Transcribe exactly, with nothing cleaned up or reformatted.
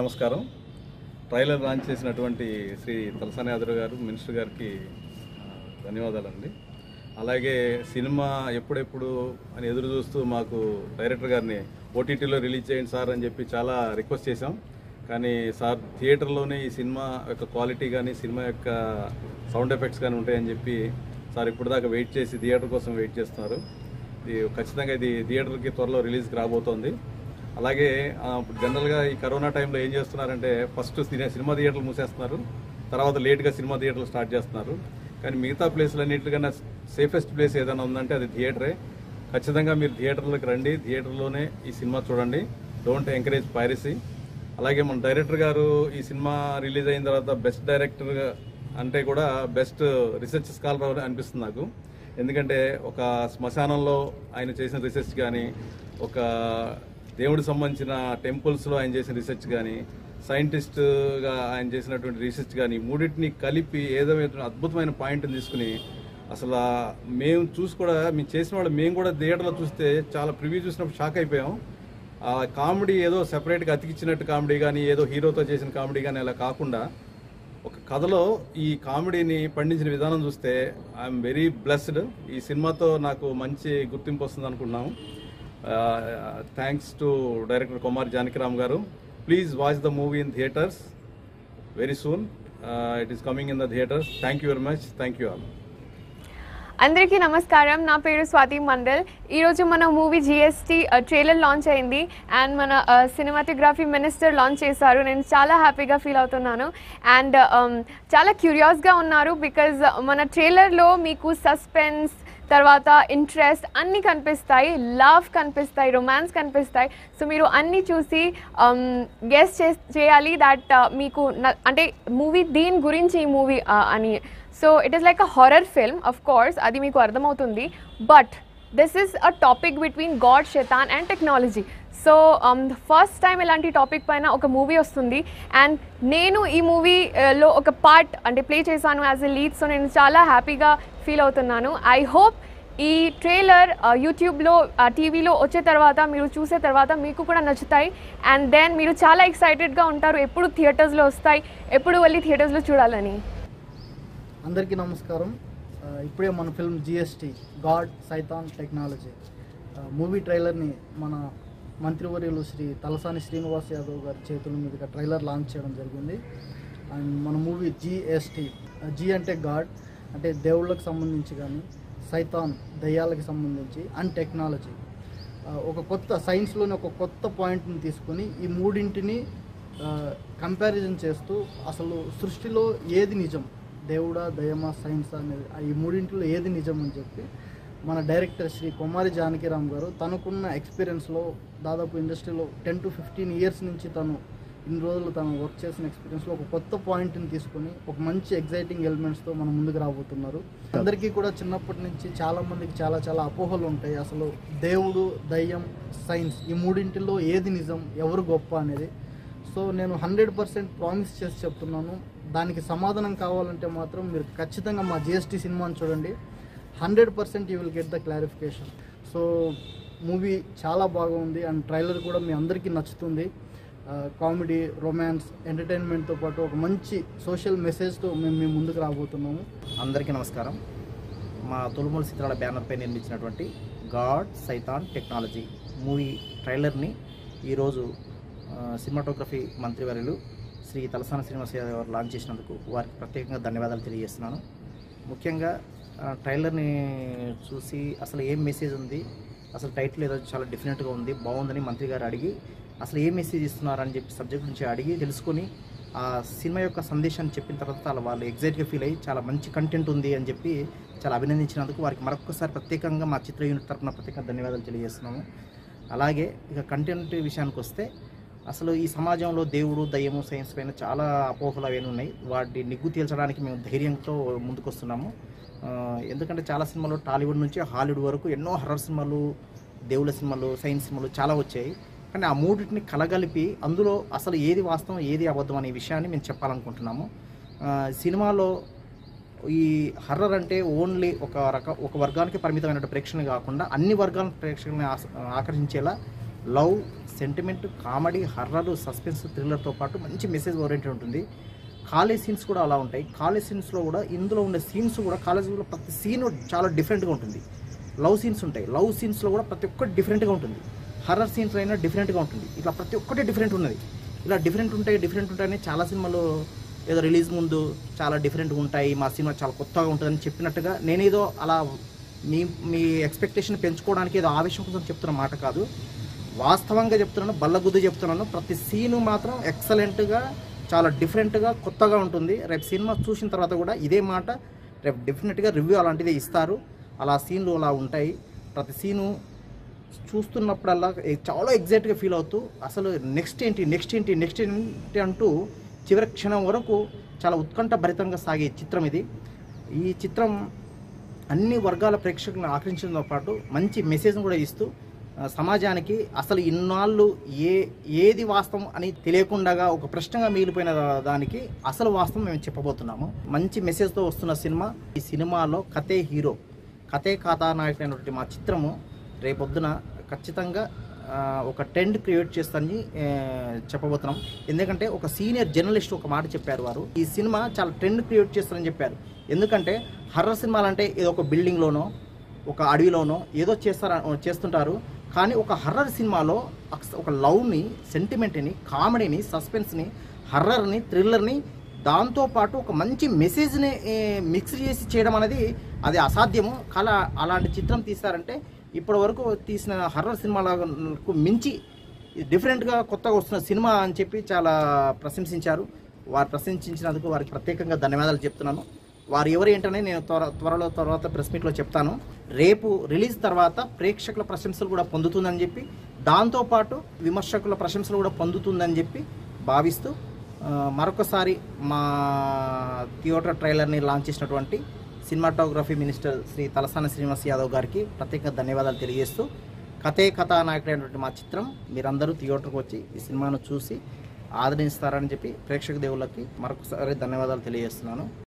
నమస్కారం. Trailer launch చేసినటువంటి శ్రీ తలసాని యాదవ్ గారు మినిస్టర్ గారికి ధన్యవాదాలండి. అలాగే సినిమా ఎప్పుడెప్పుడు అని ఎదురు చూస్తూ మాకు డైరెక్టర్ గారిని ఓటీటీలో రిలీజ్ చేయండి సార్ అని చెప్పి చాలా రిక్వెస్ట్ చేశాం. కానీ సార్ థియేటర్లోనే ఈ సినిమా యొక్క క్వాలిటీ కానీ సినిమా యొక్క సౌండ్ ఎఫెక్ట్స్ కానీ ఉంటాయని చెప్పి సార్ ఇప్పుడు దాకా వెయిట్ చేసి థియేటర్ కోసం వెయిట్ చేస్తున్నారు. ఇది ఖచ్చితంగా ఇది థియేటర్కి త్వరలో రిలీజ్కి రాబోతోంది. అలాగే ఇప్పుడు జనరల్గా ఈ కరోనా టైంలో ఏం చేస్తున్నారంటే ఫస్ట్ సినిమా థియేటర్లు మూసేస్తున్నారు, తర్వాత లేట్గా సినిమా థియేటర్లు స్టార్ట్ చేస్తున్నారు. కానీ మిగతా ప్లేస్లన్నింటికన్నా సేఫెస్ట్ ప్లేస్ ఏదైనా ఉందంటే అది థియేటరే. ఖచ్చితంగా మీరు థియేటర్లకు రండి, థియేటర్లోనే ఈ సినిమా చూడండి. Don't encourage piracy. అలాగే మన డైరెక్టర్ గారు ఈ సినిమా రిలీజ్ అయిన తర్వాత బెస్ట్ డైరెక్టర్ అంటే కూడా బెస్ట్ రీసెర్చ్ స్కాలర్ అనిపిస్తుంది నాకు. ఎందుకంటే ఒక శ్మశానంలో ఆయన చేసిన రీసెర్చ్ కానీ, ఒక దేవుడికి సంబంధించిన టెంపుల్స్లో ఆయన చేసిన రీసెర్చ్ కానీ, సైంటిస్ట్గా ఆయన చేసినటువంటి రీసెర్చ్ కానీ మూడింటిని కలిపి ఏదో అద్భుతమైన పాయింట్ని తీసుకుని అసలు మేము చూసి కూడా మేము చేసిన వాళ్ళు మేము కూడా థియేటర్లో చూస్తే చాలా ప్రివ్యూ చూసినప్పుడు షాక్ అయిపోయాం. ఆ కామెడీ ఏదో సెపరేట్గా అతికిచ్చినట్టు కామెడీ కానీ, ఏదో హీరోతో చేసిన కామెడీ కానీ అలా కాకుండా ఒక కథలో ఈ కామెడీని పండించిన విధానం చూస్తే ఐఎమ్ వెరీ బ్లెస్డ్. ఈ సినిమాతో నాకు మంచి గుర్తింపు వస్తుంది అనుకున్నాము. Thanks to director Kumar Janakiram గారు. Please watch the movie in theatres very soon. It is coming in the theatres. Thank you very much. Thank you all. అందరికీ నమస్కారం. నా పేరు స్వాతి మండల్. ఈరోజు మన మూవీ జిఎస్టీ ట్రైలర్ లాంచ్ అయింది అండ్ మన సినిమాటోగ్రఫీ మినిస్టర్ లాంచ్ చేశారు. నేను చాలా హ్యాపీగా ఫీల్ అవుతున్నాను అండ్ చాలా క్యూరియాస్గా ఉన్నారు బికాజ్ మన ట్రైలర్లో మీకు సస్పెన్స్, తర్వాత ఇంట్రెస్ట్ అన్నీ కనిపిస్తాయి, లవ్ కనిపిస్తాయి, రొమాన్స్ కనిపిస్తాయి. సో మీరు అన్నీ చూసి గెస్ చేయాలి దట్ మీకు అంటే మూవీ దీని గురించి ఈ మూవీ అని. So it is like a horror film, of course అది మీకు అర్థమవుతుంది. But this is a topic between God, శైతాన్ and technology. So first time ఇలాంటి టాపిక్ పైన ఒక మూవీ వస్తుంది అండ్ నేను ఈ మూవీలో ఒక పార్ట్ అంటే ప్లే చేశాను యాజ్ ఎ లీడ్. సో నేను చాలా హ్యాపీగా ఫీల్ అవుతున్నాను. ఐ హోప్ ఈ ట్రైలర్ యూట్యూబ్లో, టీవీలో వచ్చే తర్వాత మీరు చూసే తర్వాత మీకు కూడా నచ్చుతాయి అండ్ దెన్ మీరు చాలా ఎక్సైటెడ్గా ఉంటారు ఎప్పుడు థియేటర్స్లో వస్తాయి, ఎప్పుడు వెళ్ళి థియేటర్స్లో చూడాలని. అందరికీ నమస్కారం. ఇప్పుడే మన ఫిల్మ్ జిఎస్టీ గాడ్, సైతాన్, టెక్నాలజీ మూవీ ట్రైలర్ని మన మంత్రివర్యులు శ్రీ తలసాని శ్రీనివాస్ యాదవ్ గారి చేతుల మీదుగా ట్రైలర్ లాంచ్ చేయడం జరిగింది. అండ్ మన మూవీ జిఎస్టీ, జి అంటే గాడ్ అంటే దేవుళ్ళకి సంబంధించి కానీ, సైతాన్ దయ్యాలకి సంబంధించి, అండ్ టెక్నాలజీ ఒక కొత్త సైన్స్లోని ఒక కొత్త పాయింట్ని తీసుకొని ఈ మూడింటిని కంపారిజన్ చేస్తూ అసలు సృష్టిలో ఏది నిజం, దేవుడా, దయమా, సైన్స్ అనేది ఈ మూడింటిలో ఏది నిజం అని చెప్పి మన డైరెక్టర్ శ్రీ కుమారి జానకిరామ్ గారు తనకున్న ఎక్స్పీరియన్స్లో దాదాపు ఇండస్ట్రీలో టెన్ టు ఫిఫ్టీన్ ఇయర్స్ నుంచి తను ఇన్ని రోజులు తను వర్క్ చేసిన ఎక్స్పీరియన్స్లో ఒక కొత్త పాయింట్ని తీసుకొని ఒక మంచి ఎగ్జైటింగ్ ఎలిమెంట్స్తో మనం ముందుకు రాబోతున్నారు. అందరికీ కూడా చిన్నప్పటి నుంచి చాలామందికి చాలా చాలా అపోహలు ఉంటాయి. అసలు దేవుడు, దయ్యం, సైన్స్ ఈ మూడింటిలో ఏది నిజం, ఎవరు గొప్ప అనేది. సో నేను హండ్రెడ్ పర్సెంట్ ప్రామిస్ చేసి చెప్తున్నాను, దానికి సమాధానం కావాలంటే మాత్రం మీరు ఖచ్చితంగా మా జిఎస్టీ సినిమాని చూడండి. Hundred percent you will get the clarification. So movie చాలా బాగుంది అండ్ ట్రైలర్ కూడా మీ అందరికీ నచ్చుతుంది. కామెడీ, రొమాన్స్, ఎంటర్టైన్మెంట్తో పాటు ఒక మంచి సోషల్ మెసేజ్తో మేము మేము ముందుకు రాబోతున్నాము. అందరికీ నమస్కారం. మా తొలుమూల చిత్రాల బ్యానర్పై నిర్మించినటువంటి గాడ్, సైతాన్, టెక్నాలజీ మూవీ ట్రైలర్ని ఈరోజు సినిమాటోగ్రఫీ మంత్రివర్యులు శ్రీ తలసాని శ్రీనివాస్ యాదవ్ గారు లాంచ్ చేసినందుకు వారికి ప్రత్యేకంగా ధన్యవాదాలు తెలియజేస్తున్నాను. ముఖ్యంగా ట్రైలర్ని చూసి అసలు ఏం మెసేజ్ ఉంది, అసలు టైటిల్ ఏదో చాలా డిఫరెంట్గా ఉంది, బాగుందని మంత్రి గారు అడిగి అసలు ఏ మెసేజ్ ఇస్తున్నారని చెప్పి సబ్జెక్ట్ నుంచి అడిగి తెలుసుకొని ఆ సినిమా యొక్క సందేశాన్ని చెప్పిన తర్వాత అలా వాళ్ళు ఎగ్జైట్గా ఫీల్ అయ్యి చాలా మంచి కంటెంట్ ఉంది అని చెప్పి చాలా అభినందించినందుకు వారికి మరొకసారి ప్రత్యేకంగా మా చిత్ర యూనిట్ తరఫున ప్రత్యేకంగా ధన్యవాదాలు తెలియజేస్తున్నాము. అలాగే ఇక కంటెంట్ విషయానికి వస్తే అసలు ఈ సమాజంలో దేవుడు, దయ్యము, సైన్స్ పైన చాలా అపోహలు అవన్నీ ఉన్నాయి. వాటి నిగ్గు తేల్చడానికి మేము ధైర్యంతో ముందుకు వస్తున్నాము. ఎందుకంటే చాలా సినిమాలు టాలీవుడ్ నుంచి హాలీవుడ్ వరకు ఎన్నో హర్రర్ సినిమాలు, దేవుళ్ళ సినిమాలు, సైన్స్ సినిమాలు చాలా వచ్చాయి. కానీ ఆ మూడింటిని కలగలిపి అందులో అసలు ఏది వాస్తవం, ఏది అబద్ధం అనే విషయాన్ని మేము చెప్పాలనుకుంటున్నాము. సినిమాలో ఈ హర్రర్ అంటే ఓన్లీ ఒక రక ఒక వర్గానికి పరిమితమైన ప్రేక్షకులు కాకుండా అన్ని వర్గాల ప్రేక్షకుల్ని ఆకర్షించేలా love, sentiment, comedy, horror, suspense, థ్రిల్లర్తో పాటు మంచి మెసేజ్ ఓరియంటెడ్ ఉంటుంది. కాలేజ్ సీన్స్ కూడా అలా ఉంటాయి. కాలేజ్ సీన్స్లో కూడా ఇందులో ఉండే సీన్స్ కూడా కాలేజీలో ప్రతి సీన్ చాలా డిఫరెంట్గా ఉంటుంది. లవ్ సీన్స్ ఉంటాయి, లవ్ సీన్స్లో కూడా ప్రతి ఒక్కటి డిఫరెంట్గా ఉంటుంది. హర్రర్ సీన్స్ అయినా డిఫరెంట్గా ఉంటుంది. ఇట్లా ప్రతి ఒక్కటి డిఫరెంట్ ఉన్నది. ఇలా డిఫరెంట్ ఉంటాయి డిఫరెంట్ ఉంటాయని చాలా సినిమాలు ఏదో రిలీజ్ ముందు చాలా డిఫరెంట్గా ఉంటాయి, మా సినిమా చాలా కొత్తగా ఉంటుందని చెప్పినట్టుగా నేనేదో అలా మీ మీ ఎక్స్పెక్టేషన్ పెంచుకోవడానికి ఏదో ఆవేశం కోసం చెప్తున్న మాట కాదు. వాస్తవంగా చెప్తున్నాను, బల్లగుద్దు చెప్తున్నాను. ప్రతి సీను మాత్రం ఎక్సలెంట్గా, చాలా డిఫరెంట్గా, కొత్తగా ఉంటుంది. రేపు సినిమా చూసిన తర్వాత కూడా ఇదే మాట రేపు డెఫినెట్గా రివ్యూ అలాంటిదే ఇస్తారు. అలా సీన్లు అలా ఉంటాయి. ప్రతి సీను చూస్తున్నప్పుడల్లా చాలా ఎగ్జైట్గా ఫీల్ అవుతూ అసలు నెక్స్ట్ ఏంటి నెక్స్ట్ ఏంటి నెక్స్ట్ ఏంటి అంటూ చివరి క్షణం వరకు చాలా ఉత్కంఠ భరితంగా సాగే చిత్రం ఇది. ఈ చిత్రం అన్ని వర్గాల ప్రేక్షకులను ఆకర్షించడంతో పాటు మంచి మెసేజ్ను కూడా ఇస్తూ సమాజానికి అసలు ఇన్నాళ్ళు ఏ ఏది వాస్తవం అని తెలియకుండా ఒక ప్రశ్నగా మిగిలిపోయిన దానికి అసలు వాస్తవం మేము చెప్పబోతున్నాము. మంచి మెసేజ్తో వస్తున్న సినిమా. ఈ సినిమాలో కథే హీరో, కథే కథానాయకుడైనటువంటి మా చిత్రము రేపొద్దున ఖచ్చితంగా ఒక ట్రెండ్ క్రియేట్ చేస్తానని చెప్పబోతున్నాం. ఎందుకంటే ఒక సీనియర్ జర్నలిస్ట్ ఒక మాట చెప్పారు. వారు ఈ సినిమా చాలా ట్రెండ్ క్రియేట్ చేస్తారని చెప్పారు. ఎందుకంటే హర్రర్ సినిమాలు అంటే ఏదో ఒక బిల్డింగ్లోనో ఒక అడవిలోనో ఏదో చేస్తారు చేస్తుంటారు కానీ ఒక హర్రర్ సినిమాలో ఒక లవ్ని, సెంటిమెంట్ని, కామెడీని, సస్పెన్స్ని, హర్రర్ని, థ్రిల్లర్ని దాంతోపాటు ఒక మంచి మెసేజ్ని మిక్స్ చేసి చేయడం అనేది అది అసాధ్యము. కళ అలాంటి చిత్రం తీస్తారంటే ఇప్పటి వరకు తీసిన హర్రర్ సినిమాలకు మించి డిఫరెంట్గా కొత్తగా వస్తున్న సినిమా అని చెప్పి చాలా ప్రశంసించారు. వారు ప్రశంసించినందుకు వారికి ప్రత్యేకంగా ధన్యవాదాలు చెప్తున్నాను. వారు ఎవరు ఏంటనే నేను త్వర త్వరలో తర్వాత ప్రెస్ మీట్లో చెప్తాను. రేపు రిలీజ్ తర్వాత ప్రేక్షకుల ప్రశంసలు కూడా పొందుతుందని చెప్పి, దాంతోపాటు విమర్శకుల ప్రశంసలు కూడా పొందుతుందని చెప్పి భావిస్తూ మరొకసారి మా థియేటర్ ట్రైలర్ని లాంచ్ చేసినటువంటి సినిమాటోగ్రఫీ మినిస్టర్ శ్రీ తలసాని శ్రీనివాస్ యాదవ్ గారికి ప్రత్యేక ధన్యవాదాలు తెలియజేస్తూ, కథే కథానాయకుడైనటువంటి మా చిత్రం మీరందరూ థియేటర్కి వచ్చి ఈ సినిమాను చూసి ఆదరిస్తారని చెప్పి ప్రేక్షక దేవుళ్ళకి మరొకసారి ధన్యవాదాలు తెలియజేస్తున్నాను.